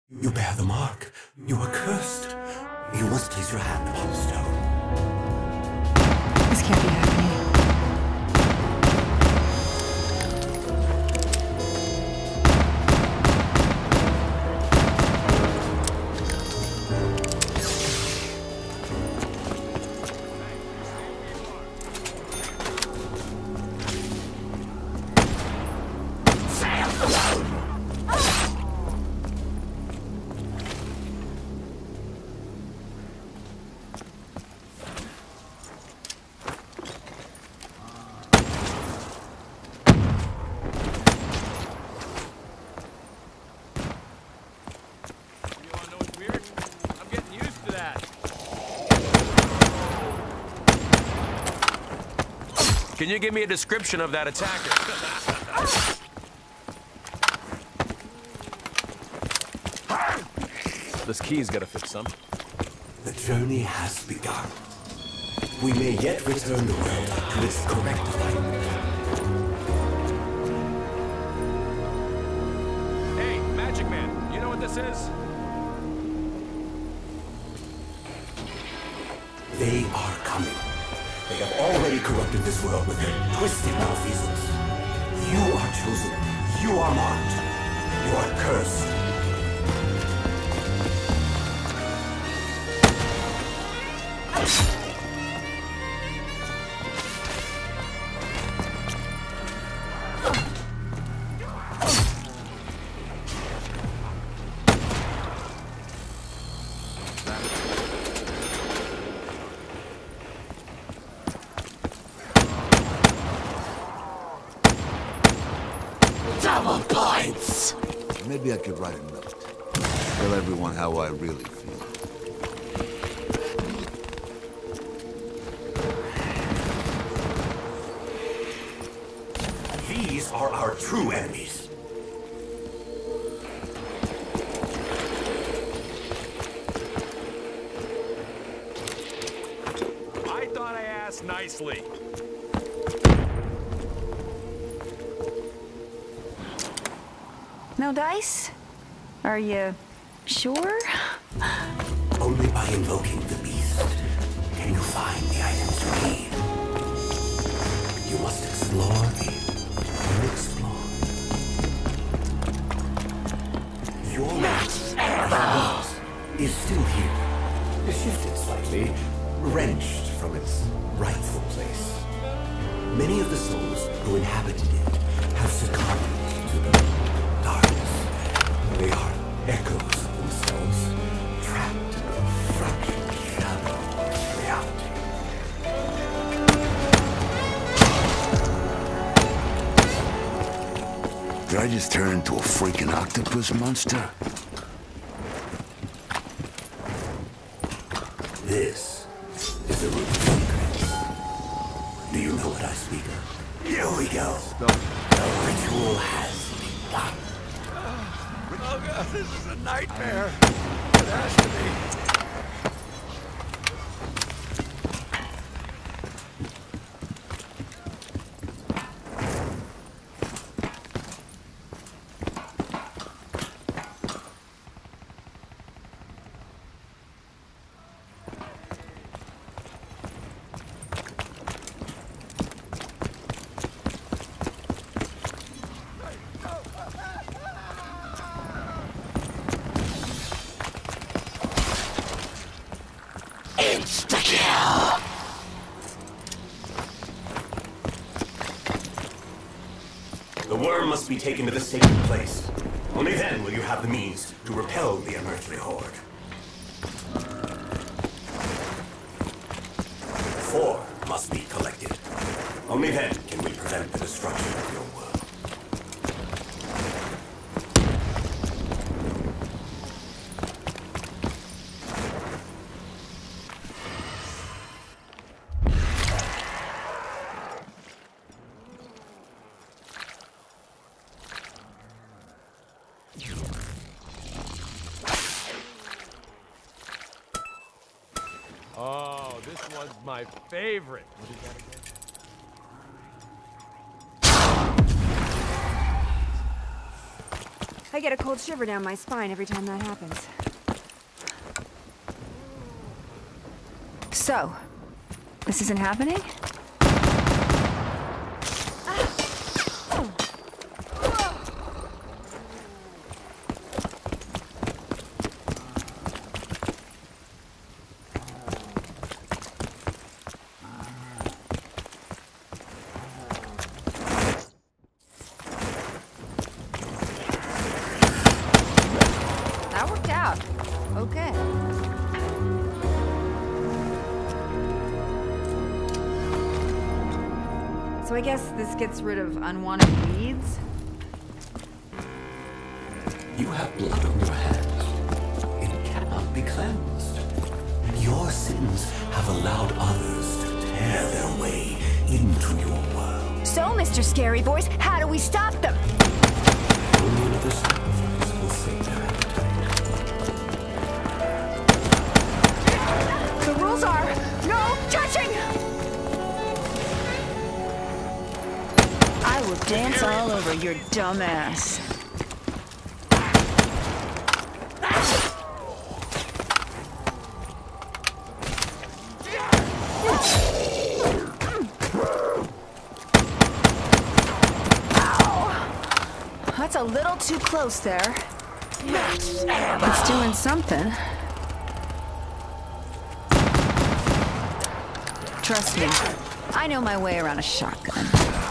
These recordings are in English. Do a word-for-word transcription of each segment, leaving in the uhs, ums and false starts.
You bear the mark. You are cursed. You must place your hand upon the stone. This can't be happening. Can you give me a description of that attacker? This key's gotta fix something. The journey has begun. We may yet return the world to its correct alignment. Hey, Magic Man, you know what this is? They are coming. They have already corrupted this world with their twisted malfeasance. You are chosen. You are marked. You are cursed. Double points! Maybe I could write a note. Tell everyone how I really feel. These are our true enemies. I thought I asked nicely. No dice? Are you sure? Only by invoking the beast can you find the items you need. You must explore the unexplored. Your match is still here, shifted slightly, wrenched from its rightful place. Many of the souls who inhabited it have succumbed to the darkness. They are echoes of themselves, trapped in a fractured shadow of reality. Did I just turn into a freaking octopus monster? This is a room of secrets. Do you know what I speak of? Here we go. The ritual has begun. Oh god, this is a nightmare. It has to be. Insta-kill! The worm must be taken to the sacred place. Only then will you have the means to repel the unearthly horde. Four must be collected. Only then can we prevent the destruction of your world. Oh, this one's my favorite. What is that again? I get a cold shiver down my spine every time that happens. So, this isn't happening? That worked out. Okay. So I guess this gets rid of unwanted weeds? You have blood on your hands. It cannot be cleansed. Your sins have allowed others to tear their way into your world. So, Mister Scary Voice, how do we stop them? Only another sacrifice will save their appetite. The rules are no touching! I will dance all over your dumb ass. That's a little too close there. It's doing something. Trust me, I know my way around a shotgun.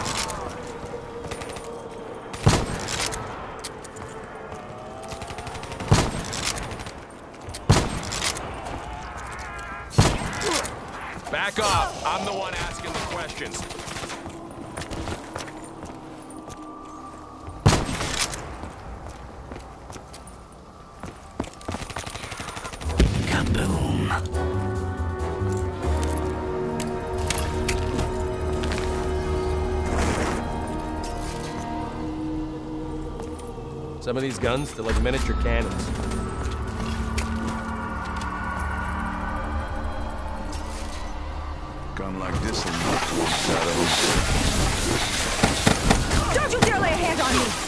Back off! I'm the one asking the questions. Some of these guns, they're like miniature cannons. Gun like this will knock you inside of Don't you dare lay a hand on me!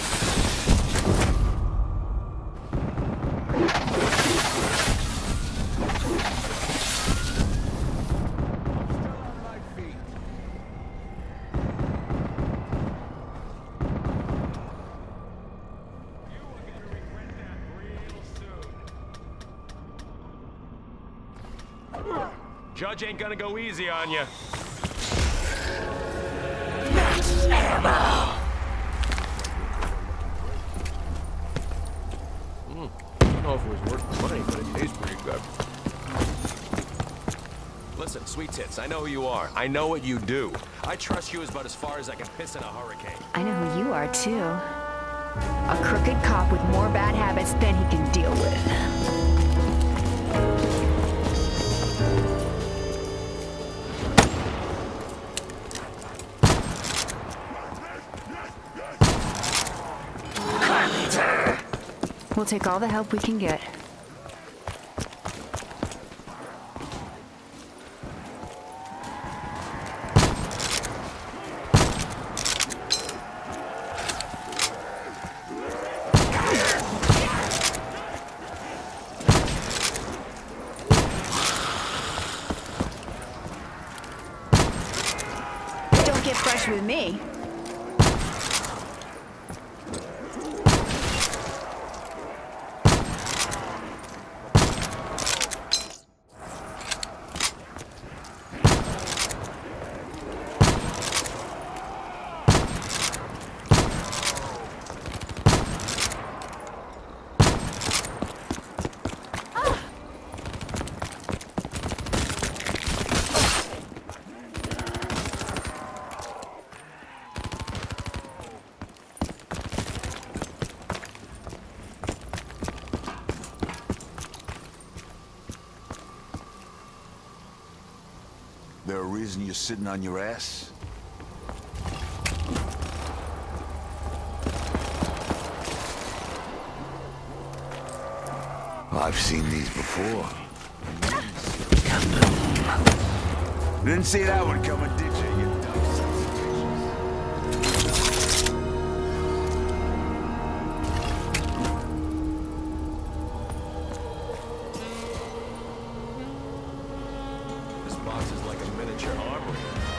Judge ain't gonna go easy on you. Mm, I don't know if it was worth the money, but it tastes pretty good. Listen, Sweet Tits, I know who you are. I know what you do. I trust you as about as far as I can piss in a hurricane. I know who you are, too. A crooked cop with more bad habits than he can deal with. We'll take all the help we can get. Don't get fresh with me. There a reason you're sitting on your ass? I've seen these before. Didn't see that one coming, did you, you dumb son This box is like a miniature armory.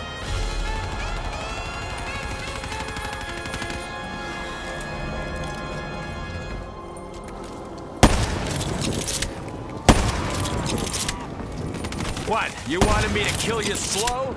What? You wanted me to kill you slow?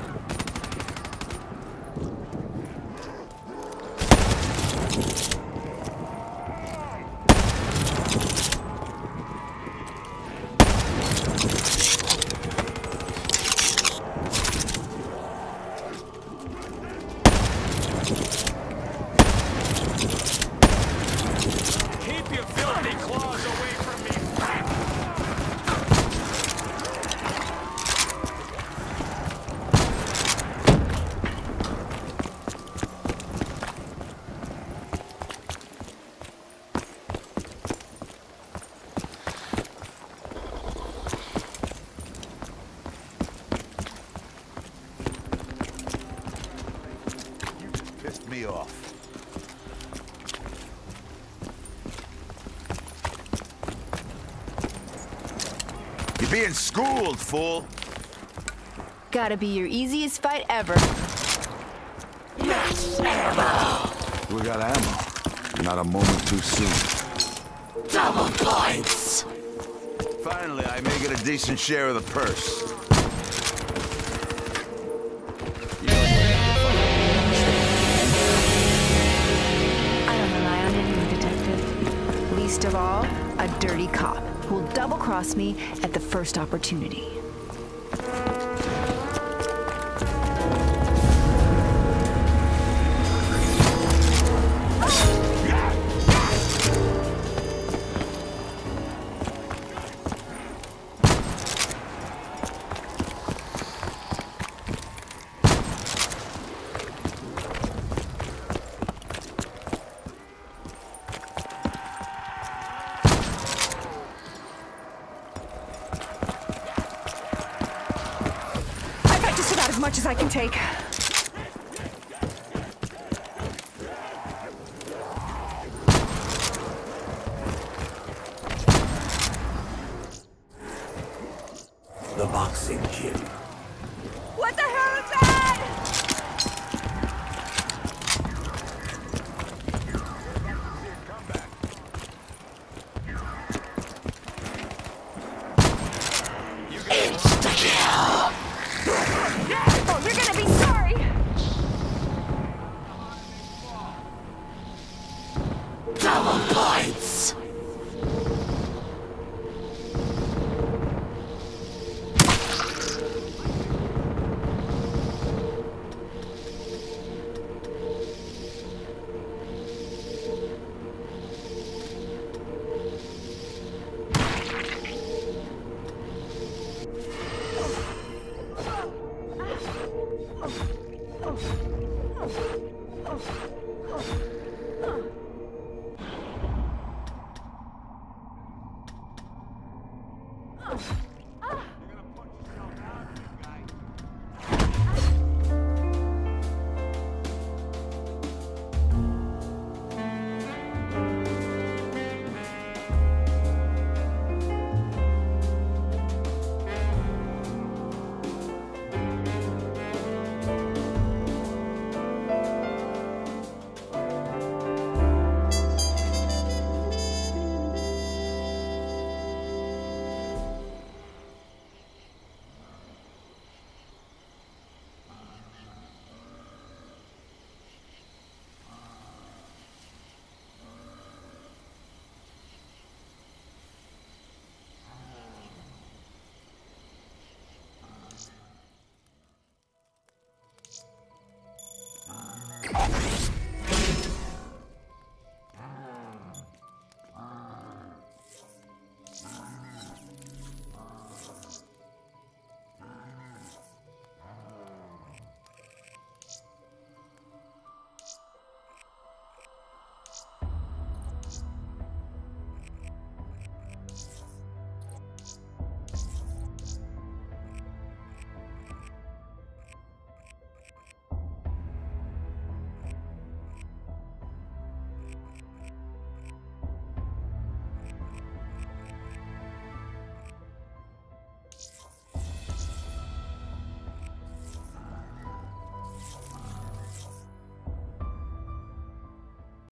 Keep your filthy claws away from me! Pissed me off. You're being schooled, fool. Gotta be your easiest fight ever. Max ammo. We got ammo. Not a moment too soon. Double points. Finally, I may get a decent share of the purse. I don't rely on anyone, Detective. Least of all, a dirty cop who'll double-cross me at the first opportunity. As much as I can take.